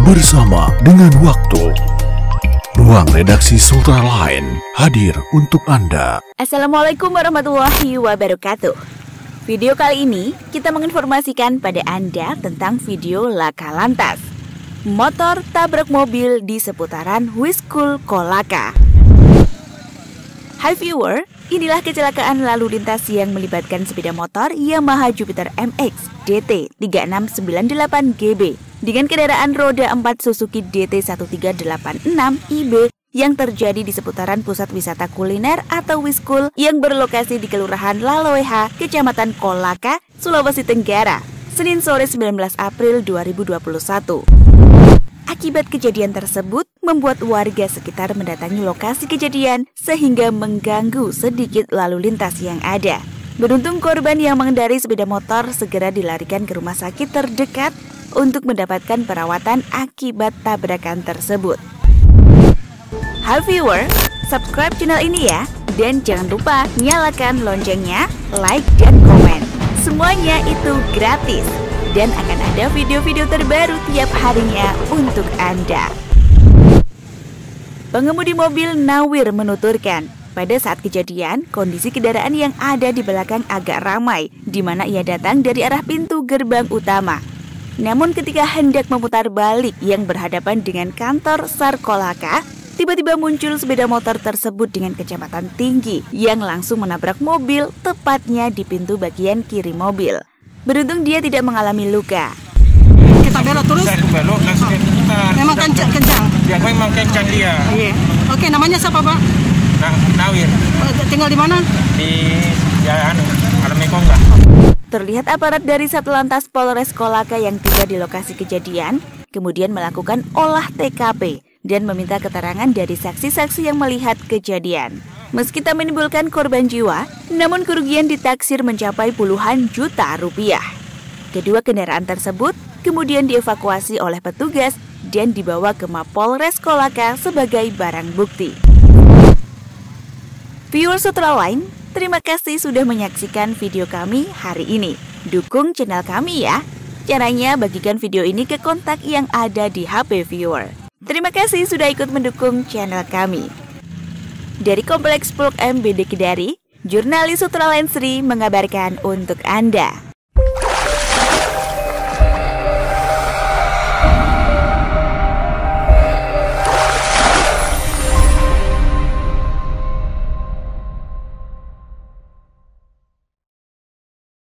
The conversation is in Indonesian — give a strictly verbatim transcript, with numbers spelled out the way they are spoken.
Bersama dengan waktu, ruang redaksi Sultra Line hadir untuk Anda. Assalamualaikum warahmatullahi wabarakatuh. Video kali ini kita menginformasikan pada Anda tentang video laka lantas. Motor tabrak mobil di seputaran Wisskul Kolaka. Hai viewer, inilah kecelakaan lalu lintas yang melibatkan sepeda motor Yamaha Jupiter M X D T tiga enam sembilan delapan G B dengan kendaraan roda empat Suzuki D T satu tiga delapan enam I B yang terjadi di seputaran pusat wisata kuliner atau Wisskul yang berlokasi di Kelurahan Laloeha, Kecamatan Kolaka, Sulawesi Tenggara, Senin sore sembilan belas April dua ribu dua puluh satu. Akibat kejadian tersebut, membuat warga sekitar mendatangi lokasi kejadian sehingga mengganggu sedikit lalu lintas yang ada. Beruntung korban yang mengendarai sepeda motor segera dilarikan ke rumah sakit terdekat untuk mendapatkan perawatan akibat tabrakan tersebut. Hai viewer, subscribe channel ini ya, dan jangan lupa nyalakan loncengnya, like dan komen. Semuanya itu gratis. Dan akan ada video-video terbaru tiap harinya untuk Anda. Pengemudi mobil Nawir menuturkan, pada saat kejadian, kondisi kendaraan yang ada di belakang agak ramai, di mana ia datang dari arah pintu gerbang utama. Namun ketika hendak memutar balik yang berhadapan dengan kantor SAR Kolaka, tiba-tiba muncul sepeda motor tersebut dengan kecepatan tinggi yang langsung menabrak mobil tepatnya di pintu bagian kiri mobil. Beruntung dia tidak mengalami luka. Kita belok terus? Saya belok langsung kita. Memang kencang, kencang? Ya, memang kencang dia. Iya. Oke, namanya siapa, Pak? Nah, Nawir. Tinggal di mana? Di ya, anu, Alamekongga. Terlihat aparat dari Satlantas Polres Kolaka yang tiba di lokasi kejadian, kemudian melakukan olah T K P dan meminta keterangan dari saksi-saksi yang melihat kejadian. Meski tak menimbulkan korban jiwa, namun kerugian ditaksir mencapai puluhan juta rupiah. Kedua kendaraan tersebut kemudian dievakuasi oleh petugas dan dibawa ke Mapolres Kolaka sebagai barang bukti. Viewer Sultra Line, terima kasih sudah menyaksikan video kami hari ini. Dukung channel kami ya. Caranya bagikan video ini ke kontak yang ada di H P viewer. Terima kasih sudah ikut mendukung channel kami. Dari Kompleks Blok M B D Kedari, jurnalis Sultra Line Sri mengabarkan untuk Anda.